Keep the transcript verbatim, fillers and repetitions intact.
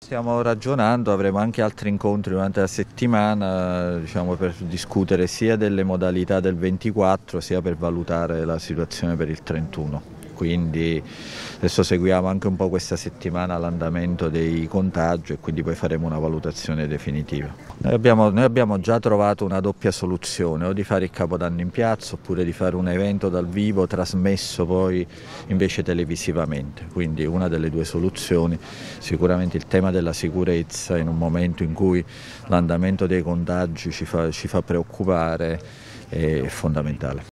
Stiamo ragionando, avremo anche altri incontri durante la settimana, diciamo, per discutere sia delle modalità del ventiquattro sia per valutare la situazione per il trentuno. Quindi adesso seguiamo anche un po' questa settimana l'andamento dei contagi e quindi poi faremo una valutazione definitiva. Noi abbiamo, noi abbiamo già trovato una doppia soluzione, o di fare il Capodanno in piazza oppure di fare un evento dal vivo trasmesso poi invece televisivamente, quindi una delle due soluzioni. Sicuramente il tema della sicurezza in un momento in cui l'andamento dei contagi ci fa, ci fa preoccupare è fondamentale.